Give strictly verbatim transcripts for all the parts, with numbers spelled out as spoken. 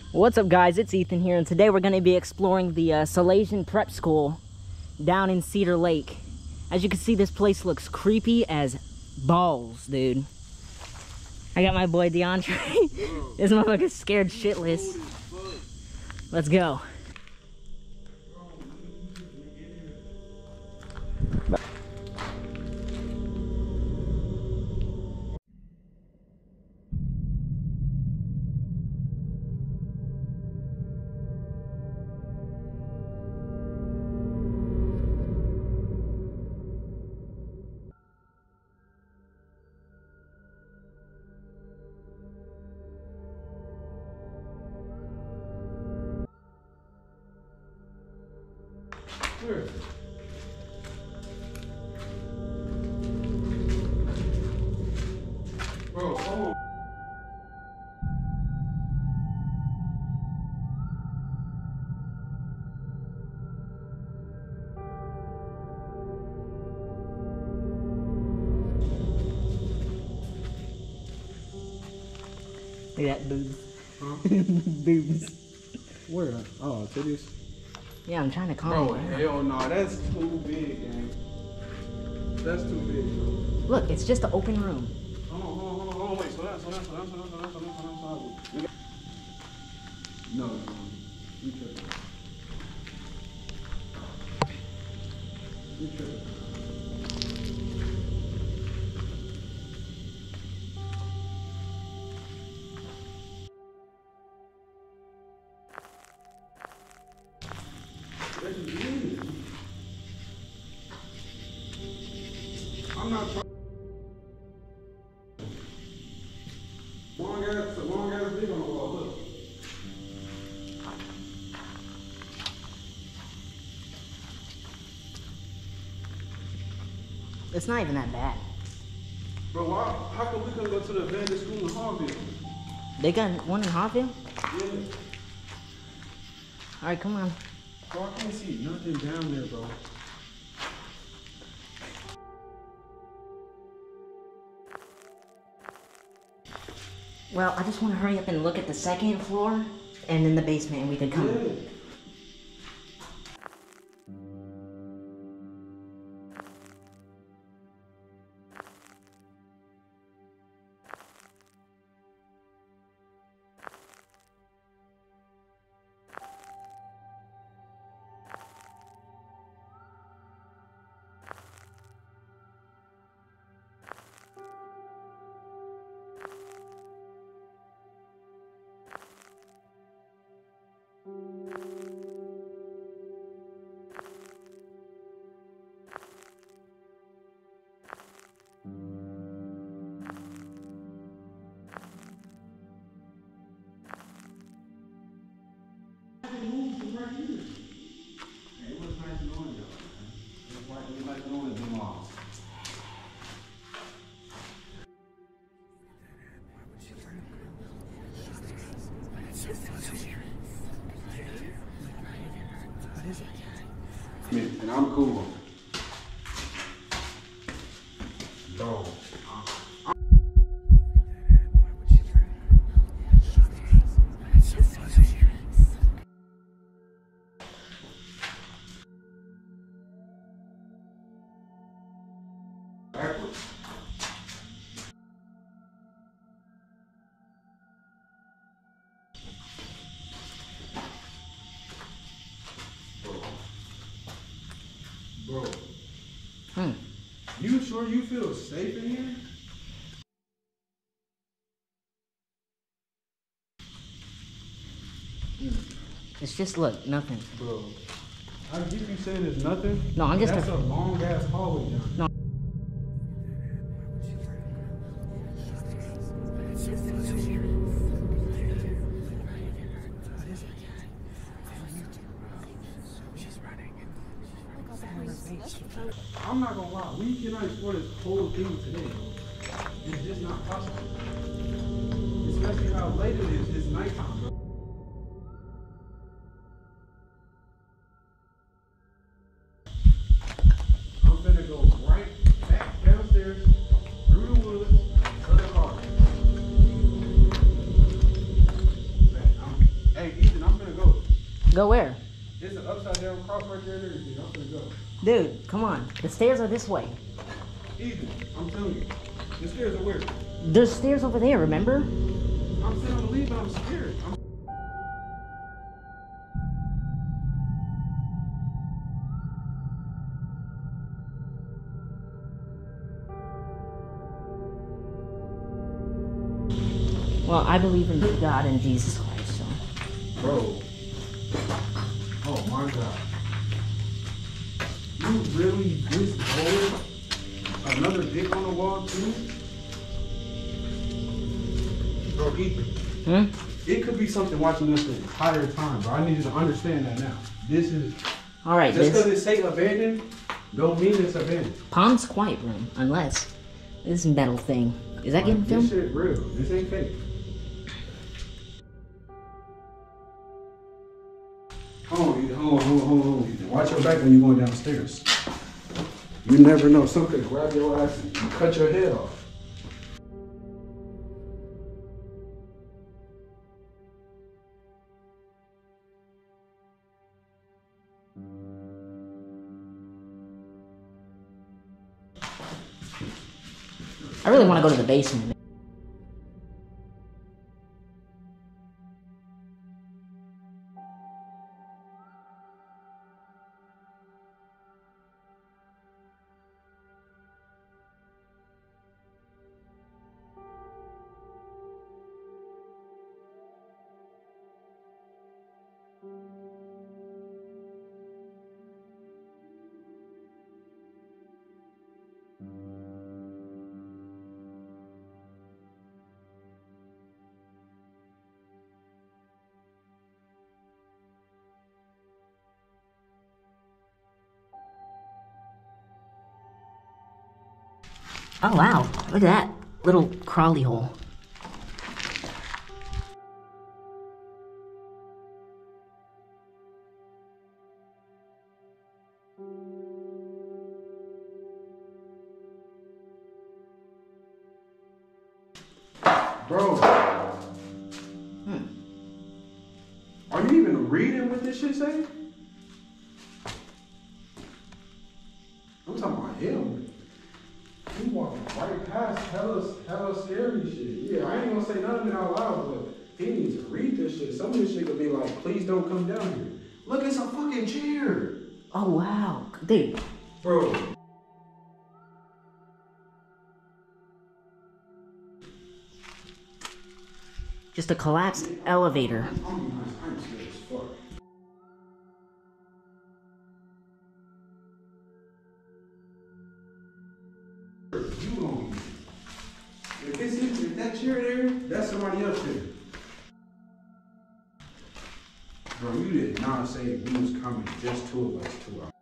What's up, guys? It's Ethan here, and today we're going to be exploring the uh, Salesian Prep School down in Cedar Lake. As you can see, this place looks creepy as balls, dude. I got my boy DeAndre. This motherfucker's scared shitless. Let's go. Where? Bro, hold on. Look at that boobs. Huh? Boobs. Where? Oh, titties? Yeah, I'm trying to calm Bro, you. hell no, that's too big, gang. That's too big, bro. Look, it's just an open room. Hold on, hold on, hold on, hold on, wait, slow down, slow down, slow down, slow down, slow down, slow down, slow down, slow down. No, no, you tripping. You tripping. I'm not trying. Long ass, long ass big on the wall. Look. It's not even that bad. Bro, why? How come we couldn't go to the abandoned school in Haunted? They got one in Haunted? Yeah. All right, come on. Bro, I can't see nothing down there, bro. Well, I just want to hurry up and look at the second floor and then the basement, and we could come. Yeah. And I'm cool. Bro. Backwards. Bro. Hmm. You sure you feel safe in here? It's just, look, nothing. Bro. I get you saying there's nothing. No, I'm just That's a, a long ass hallway down. No. I'm not gonna lie, we cannot explore this whole thing today. It's just not possible. Especially how late it is. It's nighttime, bro. I'm finna go right back downstairs, through the woods, to the car. Man, I'm, hey, Go where? There's an upside down cross right there and everything. I'm gonna go. Dude, come on. The stairs are this way. Ethan, I'm telling you. The stairs are where? There's stairs over there, remember? I'm saying I'm gonna leave, but I'm scared. I'm Well, I believe in God and Jesus Christ, so. Bro. Oh my God. You really this bold? Another dick on the wall too? Bro, Ethan. Hmm? It could be something watching us the entire time, bro. I need you to understand that now. This is Alright, just this because it say abandoned, don't mean it's abandoned. Palm's quiet room, unless this metal thing. Is that getting Like, filmed? this shit real. This ain't fake. Hold on, Ethan. Hold on, hold on, hold on, Ethan. Watch your back when you're going downstairs. You never know. Some could grab your ass and cut your head off. I really want to go to the basement. Oh wow, look at that little crawly hole. Bro. Hmm. Are you even reading what this shit say? I'm talking about him. He walking right past hella, hella scary shit. Yeah, I ain't gonna say none of it out loud, but he needs to read this shit. Some of this shit could be like, please don't come down here. Look, it's a fucking chair. Oh wow, dude. Bro. Just a collapsed elevator. I'm I'm scared as fuck. You gonna be. If this is if that chair there, that's somebody else there. Bro, you did not say we was coming, just two of us, two hours.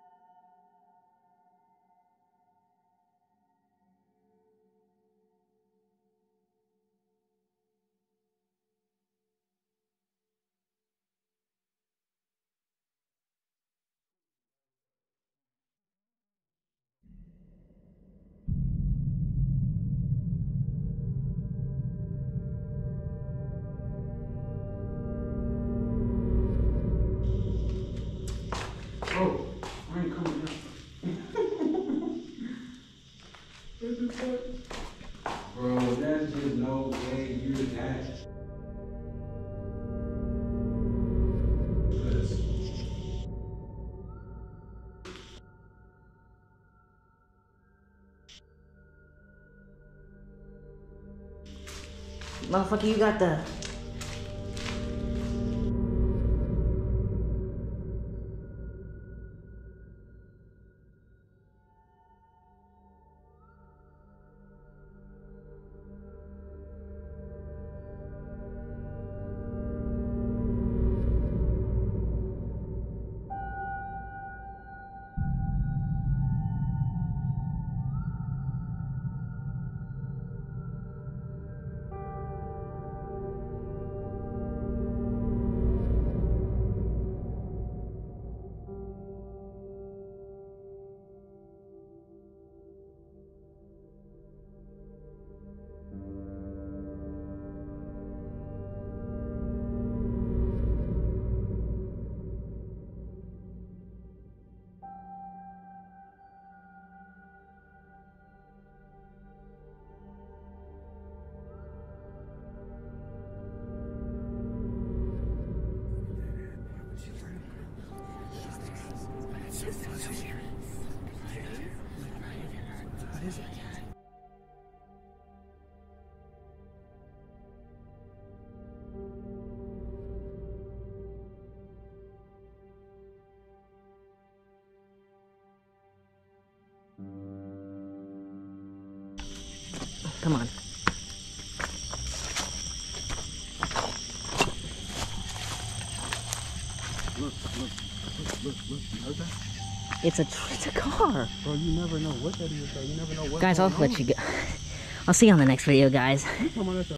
Bro, I ain't coming down. What the fuck? Bro, there's just no way you're that. Cause Motherfucker, you got the... What is it? Come on. Look, look, look, look, look. You heard that? It's a tr- it's a car. Bro, you never know what that is, bro. You never know what. Guys, I'll let you go. I'll see you on the next video, guys. You talking about that